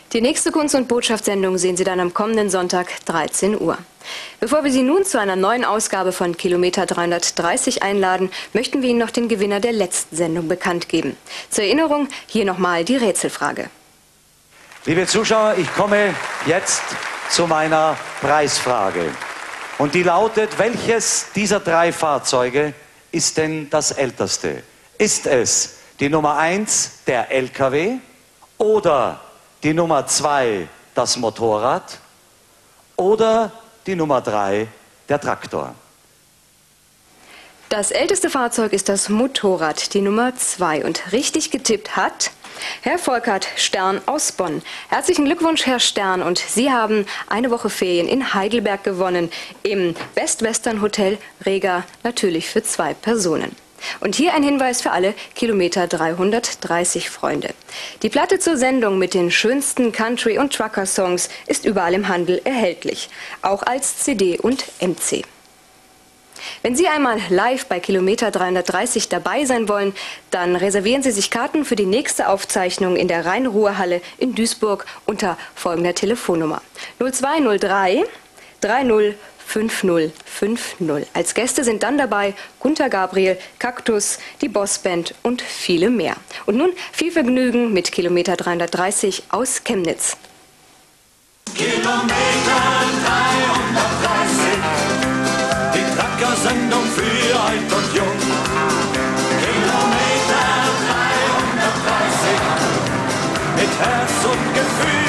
Die nächste Kunst- und Botschaftssendung sehen Sie dann am kommenden Sonntag 13 Uhr. Bevor wir Sie nun zu einer neuen Ausgabe von Kilometer 330 einladen, möchten wir Ihnen noch den Gewinner der letzten Sendung bekannt geben. Zur Erinnerung hier nochmal die Rätselfrage. Liebe Zuschauer, ich komme jetzt zu meiner Preisfrage. Und die lautet: Welches dieser drei Fahrzeuge ist denn das älteste? Ist es die Nummer 1, der LKW, oder die Nummer 2, das Motorrad, oder die Nummer 3, der Traktor? Das älteste Fahrzeug ist das Motorrad, die Nummer 2. Und richtig getippt hat Herr Volkert Stern aus Bonn. Herzlichen Glückwunsch, Herr Stern. Und Sie haben eine Woche Ferien in Heidelberg gewonnen, im Best Western Hotel Rega, natürlich für 2 Personen. Und hier ein Hinweis für alle Kilometer 330 Freunde. Die Platte zur Sendung mit den schönsten Country- und Trucker-Songs ist überall im Handel erhältlich, auch als CD und MC. Wenn Sie einmal live bei Kilometer 330 dabei sein wollen, dann reservieren Sie sich Karten für die nächste Aufzeichnung in der Rhein-Ruhr-Halle in Duisburg unter folgender Telefonnummer: 0203 30 5050. Als Gäste sind dann dabei Gunter Gabriel, Kaktus, die Bossband und viele mehr. Und nun viel Vergnügen mit Kilometer 330 aus Chemnitz. Kilometer 330, die Trucker-Sendung für alt und jung. Kilometer 330, mit Herz und Gefühl.